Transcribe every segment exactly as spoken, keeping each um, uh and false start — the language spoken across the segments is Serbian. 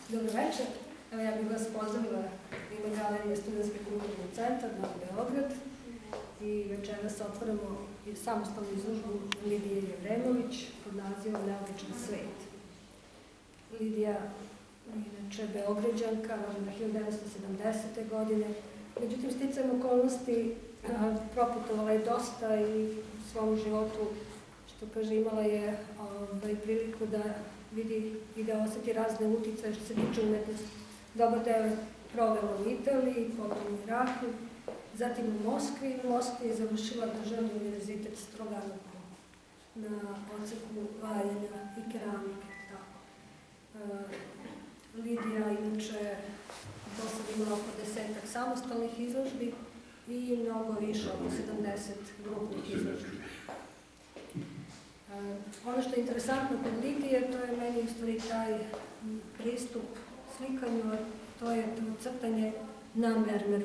Dobro večer. Evo ja bih vas pozdravila u ime Galerije Studentski kulturni centar na Beograd i večeras otvaramo samostalnu izložbu Lidije Jevremović pod nazivom Neobičan svet. Lidija, inače Beograđanka, rođena hiljadu devetsto sedamdesete. godine, međutim sticajem okolnosti proputovala je dosta i u svom životu, što kaže, imala je ovaj, priliku da vidi i da osjeti razne uticaje što se tiče umetnosti. Dobar deo je provela u Italiji, potom u Iraku, zatim u Moskvi. U Moskvi je završila Državni univerzitet Stroganov na odseku valjanja i keramike. Lidija inače do sada imala oko desetak samostalnih izložbi i mnogo više, oko sedamdeset grupnih izložbi. Ono što je interesantno kod Lidije, to je meni u stvari taj pristup slikanju, a to je crtanje na mermeru.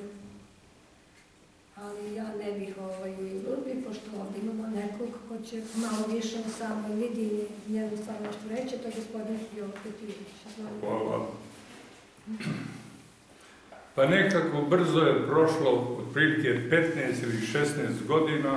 Ali ja ne bih u izložbi, pošto ovdje imamo nekog ko će malo više o samoj Lidiji i njenu stvar nešto reći, to je gospodin Jovo Petijević. Hvala. Pa nekako brzo je prošlo otprilike petnaest ili šesnaest godina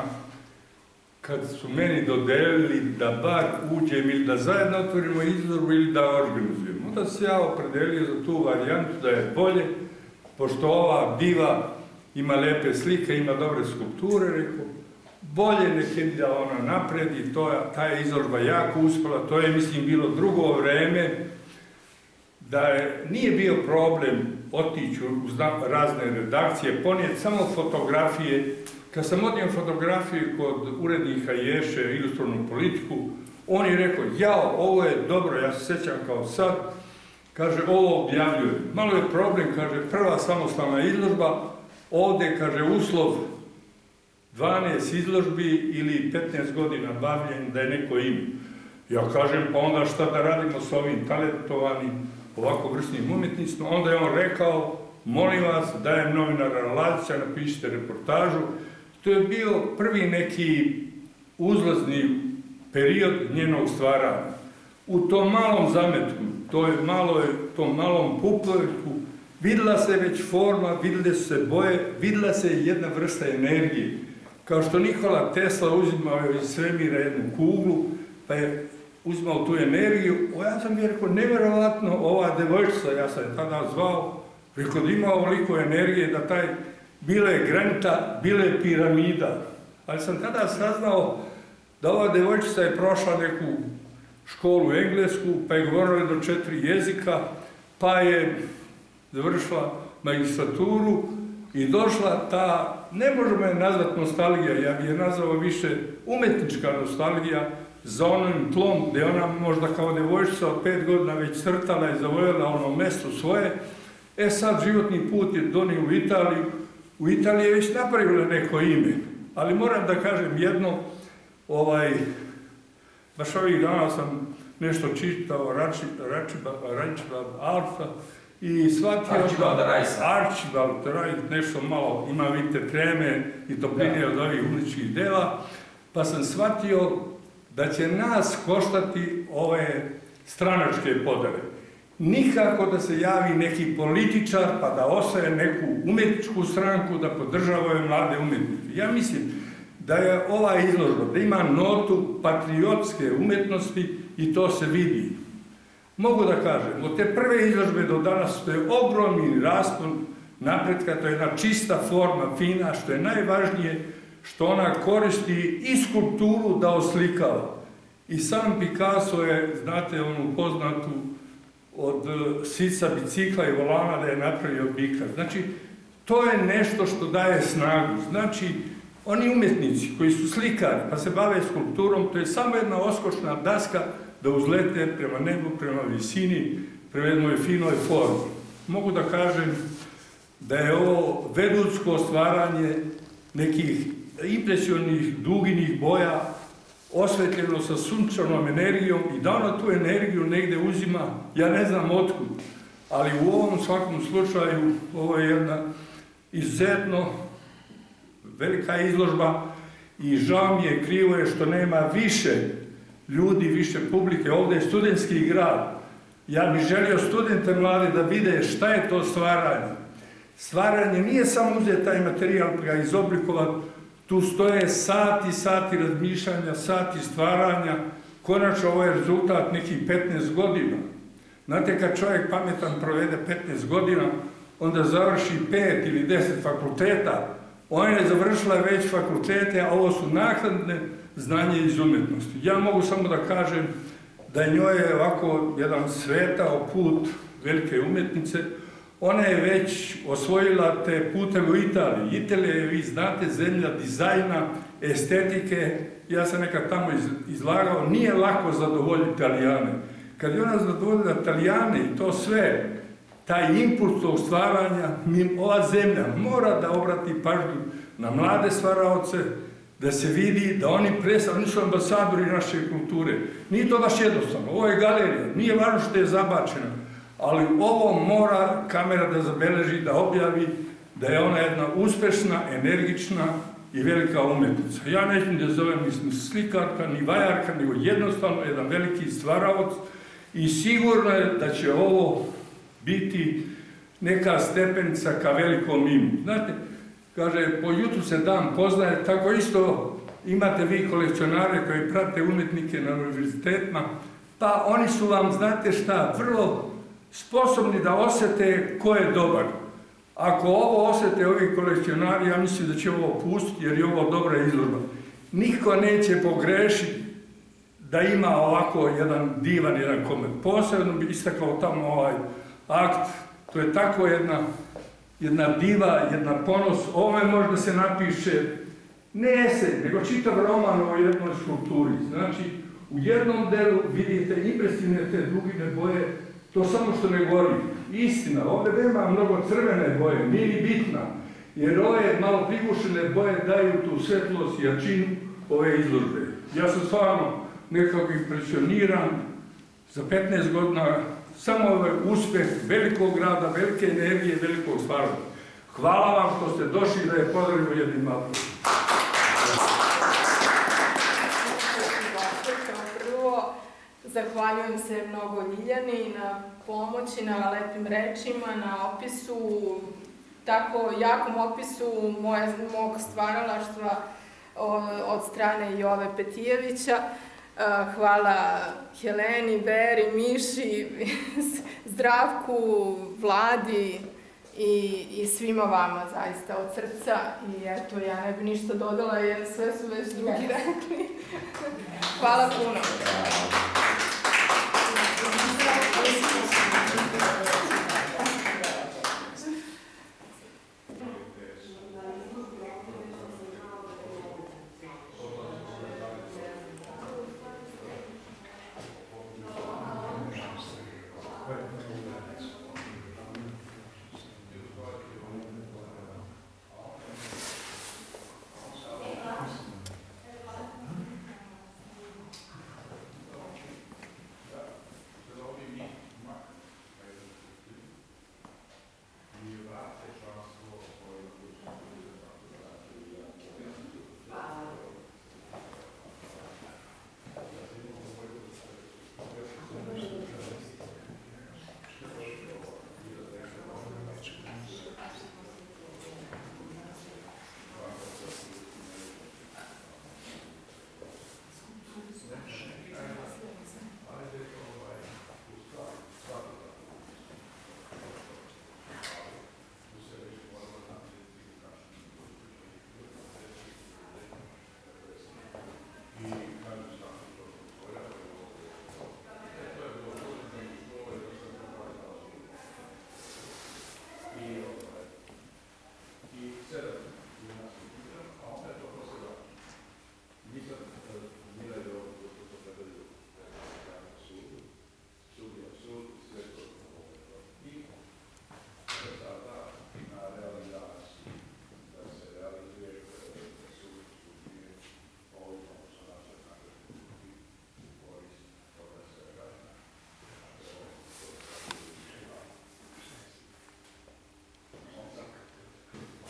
kad su meni dodelili da bar uđem ili da zajedno otvorimo izložbu ili da organizujemo. Onda se ja opredelio za tu varijantu da je bolje, pošto ova diva ima lepe slike, ima dobre skulpture, rekao, bolje nek je da ona napredi, ta je izložba jako uspela, to je, mislim, bilo drugo vreme, da je, nije bio problem otići u razne redakcije, ponijeti samo fotografije. Kad sam odnio fotografiju kod urednika Ješe, Ilustrovnu politiku, on je rekao, jao, ovo je dobro, ja se sjećam kao sad, kaže, ovo objavljuje. Malo je problem, kaže, prva samostalna izložba, ovde, kaže, uslov dvanaest izložbi ili petnaest godina bavljenja da je neko ima. Ja kažem, pa onda šta da radimo s ovim talentovanim, ovako vrsnim umjetnicima? Onda je on rekao, molim vas, dajem novinara Lazića, napišite reportažu. To je bio prvi neki uzlazni period njenog stvaranja. U tom malom zametku, to je malo, tom malom pupleku, videla se već forma, videle su se boje, videla se jedna vrsta energije. Kao što Nikola Tesla uzimao iz svemira jednu kuglu, pa je uzimao tu energiju. O, ja sam mi rekao, nevjerovatno, ova devojčica, ja sam je tada zvao, rekao da ima ovoliko energije, da taj, bila je granita, bila je piramida. Ali sam tada saznao da ova devojčica je prošla neku školu englesku, pa je govorila do četiri jezika, pa je završila magistraturu i došla ta, ne možemo je nazvati nostalgija, ja bi je nazvao više umetnička nostalgija za onim tlom gde ona možda kao devojčica od pet godina već crtala i zavojila ono mesto svoje. E sad životni put je donio u Italiju, u Italiji je već napravila neko ime, ali moram da kažem jedno, ovaj, baš ovih dana sam nešto čitao Rančibald Alfa i shvatio Archibald Rajs, nešto malo, ima vidite treme i topline od ovih uličnih dela, pa sam shvatio da će nas koštati ove stranačke podele. Nikako da se javi neki političar pa da osvaje neku umetničku stranku da podržava ove mlade umetnike. Ja mislim da je ova izložba, da ima notu patriotske umetnosti i to se vidi. Mogu da kažem, od te prve izložbe do danas to je ogromni raspon napretka, to je jedna čista forma, fina, što je najvažnije, što ona koristi i skulpturu da oslikava. I sam Picasso je, znate, onu poznatu od sica bicikla i volana da je napravio bika. Znači, to je nešto što daje snagu. Znači, oni umetnici koji su slikari pa se bave skulpturom, to je samo jedna oskočna daska da uzlete prema nebu, prema visini, prema jednoj finoj formi. Mogu da kažem da je ovo vedutsko stvaranje nekih impresionih, duginih boja, osvetljeno sa sunčanom energijom i da ona tu energiju negde uzima, ja ne znam otkud, ali u ovom svakom slučaju ovo je jedna izuzetno velika izložba i žao mi je, krivo je što nema više ljudi, više publike. Ovde je studentski grad, Ja bih želio studente mlade da vide šta je to stvaranje. Stvaranje nije samo uzeti taj materijal pa ga izoblikovati, tu stoje sati, sati razmišljanja, sati stvaranja. Konačno ovo je rezultat nekih petnaest godina. Znate, kad čovjek pametan provede petnaest godina, onda završi pet ili deset fakulteta. Ona je završila već fakultete, a ovo su naknadne znanje iz umjetnosti. Ja mogu samo da kažem da njoj je ovako jedan svetao put velike umjetnice. Ona je već osvojila te puteve u Italiji. Italija je, vi znate, zemlja dizajna, estetike. Ja sam nekad tamo izlagao, nije lako zadovoljiti Italijane. Kad je ona zadovoljila Italijane i to sve, taj impuls tog stvaranja, ova zemlja mora da obrati pažnju na mlade stvaraoce, da se vidi da oni predstavljaju, oni su ambasadori naše kulture. Nije to baš jednostavno, ovo je galerija, nije važno što je zabačena, ali ovo mora kamera da zabeleži, da objavi da je ona jedna uspešna, energična i velika umjetnica. Ja nećem da zovem ni slikarka, ni vajarka, nego jednostavno jedan veliki stvaraoc i sigurno je da će ovo biti neka stepenica ka velikom imu. Znate, kaže, po jutru se dan poznaje, tako isto imate vi kolekcionare koji prate umjetnike na univerzitetima, pa oni su vam, znate šta, vrlo sposobni da osjete ko je dobar. Ako ovo osjete ovi kolekcionari, ja mislim da će ovo pustiti jer je ovo dobra izložba. Niko neće pogrešiti da ima ovako jedan divan, jedan komet. Posebno bi istakao tamo ovaj akt, to je tako jedna, jedna diva, jedna ponos. Ovo može da se napiše ne esej, nego čitav roman o jednoj skulpturi. Znači, u jednom delu vidite impresivne te dugine boje, to samo što ne gori. Istina, ovdje nema mnogo crvene boje, nije ni bitna, jer ove malo prigušene boje daju tu svetlost i jačinu ove izložbe. Ja sam stvarno nekako impresioniran za petnaest godina, samo ovaj uspeh velikog grada, velike energije, velikog stvaranja. Hvala vam što ste došli da je pozdravimo jednim malom. Prvo, zahvaljujem se mnogo Ljiljani na pomoći, na lepim rečima, na opisu, tako jakom opisu moje, mog stvaralaštva od strane Jove Petijevića. Hvala Heleni, Veri, Miši, Zdravku, Vladi i, i svima vama zaista od srca. I eto, ja ne bi ništa dodala jer sve su već drugi rekli. Hvala puno.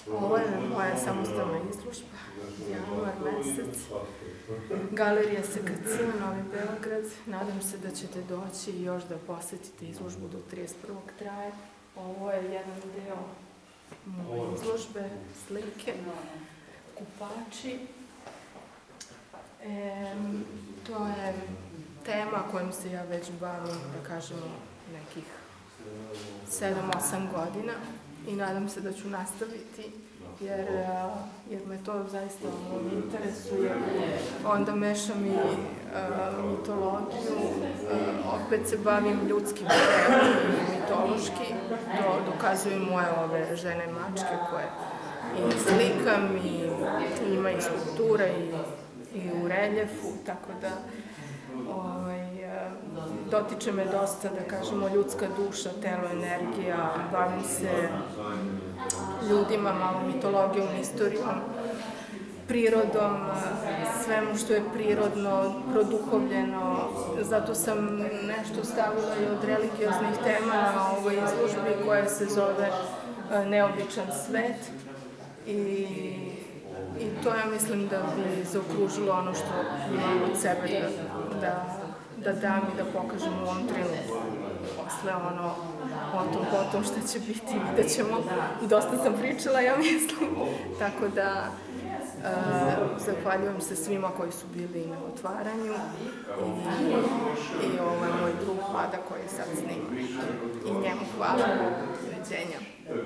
Ovo je moja samostalna izložba, januar mesec, Galerija S K C, Novi Beograd. Nadam se da ćete doći i još da posetite izložbu do trideset prvog traje. Ovo je jedan deo moje izložbe, slike, kupači. E, to je tema kojom se ja već bavim, da kažemo, nekih sedam osam godina i nadam se da ću nastaviti, jer, jer me to zaista interesuje. Onda mešam i uh, mitologiju, uh, opet se bavim ljudskim modelom i mitološki, to dokazuju moje ove žene mačke koje i slikam i ima i skulptura i, i u reljefu, tako da ovaj, dotiče me dosta, da kažemo, ljudska duša, telo, energija, bavim se ljudima, malo mitologijom, istorijom, prirodom, svemu što je prirodno, produhovljeno. Zato sam nešto stavila i od religioznih tema na ovoj izložbi koja se zove Neobičan svet. I, i to ja mislim da bi zaokružilo ono što imam od sebe da, da, da dam i da pokažem u ovom trenutku. Posle ono, o tom potom šta će biti, vidjet ćemo. Dosta sam pričala, ja mislim. Tako da, Uh, zahvaljujem se svima koji su bili na otvaranju i, i ovaj moj drug Vlada koji sad snima. I njemu hvala. Doviđenja.